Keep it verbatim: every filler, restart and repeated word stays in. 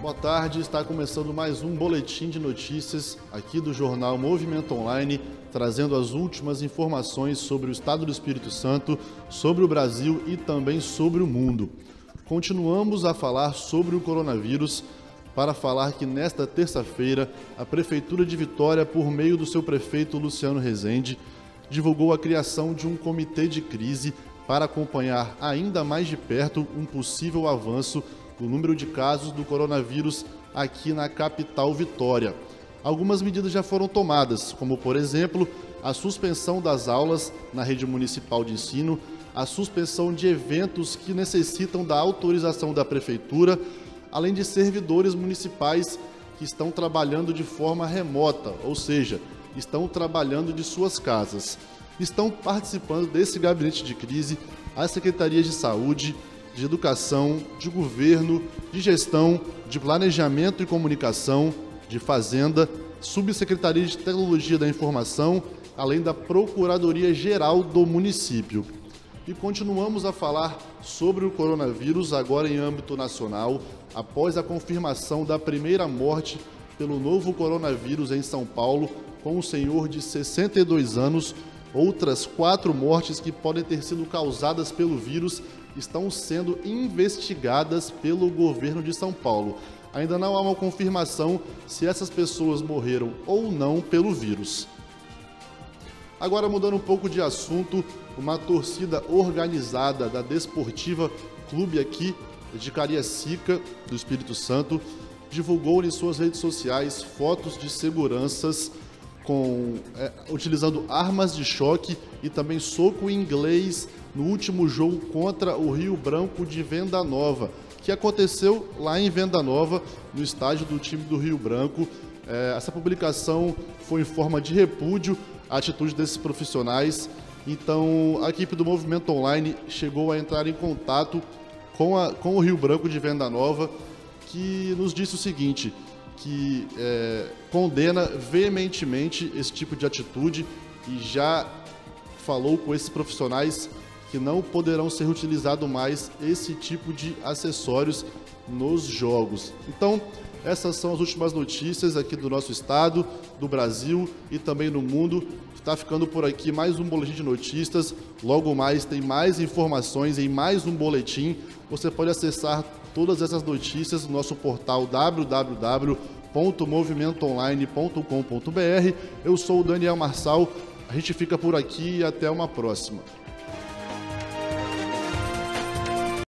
Boa tarde, está começando mais um boletim de notícias aqui do jornal Movimento Online, trazendo as últimas informações sobre o estado do Espírito Santo, sobre o Brasil e também sobre o mundo. Continuamos a falar sobre o coronavírus, para falar que nesta terça-feira a Prefeitura de Vitória, por meio do seu prefeito Luciano Rezende, divulgou a criação de um comitê de crise para acompanhar ainda mais de perto um possível avanço do número de casos do coronavírus aqui na capital Vitória. Algumas medidas já foram tomadas, como, por exemplo, a suspensão das aulas na rede municipal de ensino, a suspensão de eventos que necessitam da autorização da Prefeitura, além de servidores municipais que estão trabalhando de forma remota, ou seja, estão trabalhando de suas casas. Estão participando desse gabinete de crise as secretarias de saúde, de educação, de governo, de gestão, de planejamento e comunicação, de fazenda, subsecretaria de tecnologia da informação, além da Procuradoria-Geral do município. E continuamos a falar sobre o coronavírus agora em âmbito nacional, após a confirmação da primeira morte pelo novo coronavírus em São Paulo, com um senhor de sessenta e dois anos. Outras quatro mortes que podem ter sido causadas pelo vírus estão sendo investigadas pelo governo de São Paulo. Ainda não há uma confirmação se essas pessoas morreram ou não pelo vírus. Agora, mudando um pouco de assunto, uma torcida organizada da Desportiva Clube aqui de Cariacica, do Espírito Santo, divulgou em suas redes sociais fotos de seguranças com, é, utilizando armas de choque e também soco inglês no último jogo contra o Rio Branco de Venda Nova, que aconteceu lá em Venda Nova, no estádio do time do Rio Branco. É, essa publicação foi em forma de repúdio à atitude desses profissionais. Então, a equipe do Movimento Online chegou a entrar em contato com, a, com o Rio Branco de Venda Nova, que nos disse o seguinte, que é, condena veementemente esse tipo de atitude e já falou com esses profissionais que não poderão ser utilizados mais esse tipo de acessórios nos jogos. Então, essas são as últimas notícias aqui do nosso estado, do Brasil e também no mundo. Está ficando por aqui mais um boletim de notícias. Logo mais tem mais informações em mais um boletim. Você pode acessar todas essas notícias no nosso portal w w w ponto movimento online ponto com ponto b r. Eu sou o Daniel Marçal. A gente fica por aqui e até uma próxima.